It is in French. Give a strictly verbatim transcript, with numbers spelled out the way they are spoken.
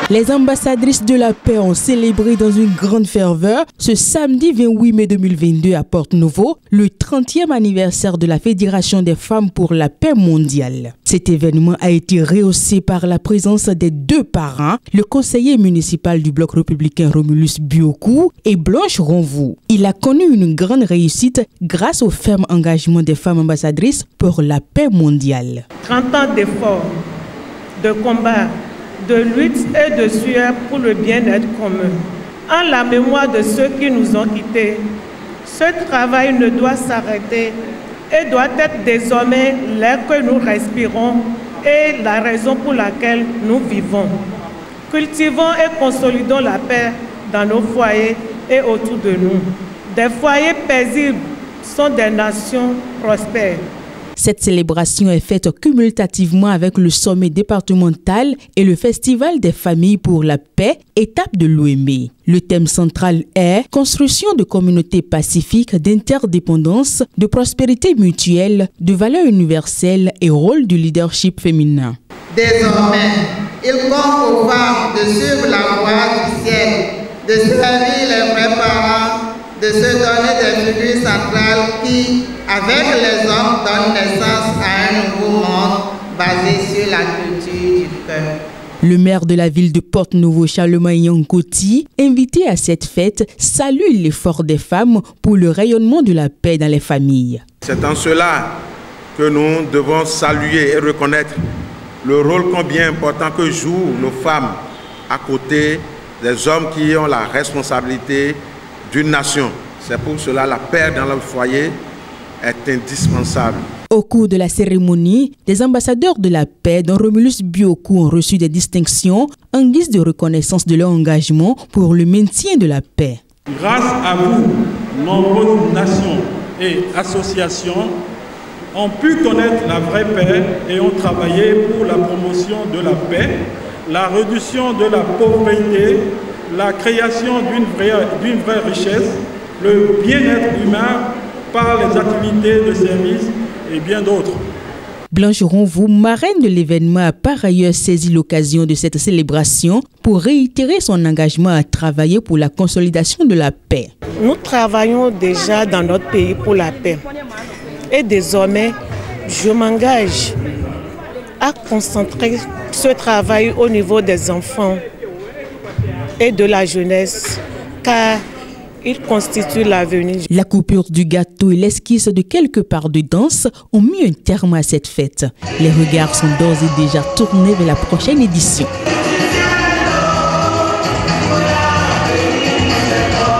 Les ambassadrices de la paix ont célébré dans une grande ferveur ce samedi vingt-huit mai deux mille vingt-deux à Porto-Novo le trentième anniversaire de la Fédération des femmes pour la paix mondiale. Cet événement a été rehaussé par la présence des deux parrains, le conseiller municipal du bloc républicain Romulus Bioku et Blanche Ronvou. Il a connu une grande réussite grâce au ferme engagement des femmes ambassadrices pour la paix mondiale. trente ans d'efforts, de combats, de lutte et de sueur pour le bien-être commun. En la mémoire de ceux qui nous ont quittés, ce travail ne doit s'arrêter et doit être désormais l'air que nous respirons et la raison pour laquelle nous vivons. Cultivons et consolidons la paix dans nos foyers et autour de nous. Des foyers paisibles sont des nations prospères. Cette célébration est faite cumulativement avec le sommet départemental et le Festival des familles pour la paix, étape de l'O M E. Le thème central est « Construction de communautés pacifiques, d'interdépendance, de prospérité mutuelle, de valeurs universelles et rôle du leadership féminin ». Désormais, il compte aux femmes de suivre la voie du ciel, de servir les vrais parents, de se donner des figures centrales qui, avec les hommes, donnent naissance à un nouveau monde basé sur la culture du cœur. Le maire de la ville de Porto-Novo, Charlemagne Yankoti, invité à cette fête, salue l'effort des femmes pour le rayonnement de la paix dans les familles. C'est en cela que nous devons saluer et reconnaître le rôle combien important que jouent nos femmes à côté des hommes qui ont la responsabilité d'une nation. C'est pour cela que la paix dans le foyer est indispensable. Au cours de la cérémonie, les ambassadeurs de la paix dont Romulus Bioku ont reçu des distinctions en guise de reconnaissance de leur engagement pour le maintien de la paix. Grâce à vous, nombreuses nations et associations ont pu connaître la vraie paix et ont travaillé pour la promotion de la paix, la réduction de la pauvreté, la création d'une vraie, d'une vraie richesse, le bien-être humain par les activités de service et bien d'autres. Blanche Ronvou, marraine de l'événement, a par ailleurs saisi l'occasion de cette célébration pour réitérer son engagement à travailler pour la consolidation de la paix. Nous travaillons déjà dans notre pays pour la paix. Et désormais, je m'engage à concentrer ce travail au niveau des enfants et de la jeunesse, car il constitue l'avenir. La coupure du gâteau et l'esquisse de quelques parts de danse ont mis un terme à cette fête. Les regards sont d'ores et déjà tournés vers la prochaine édition.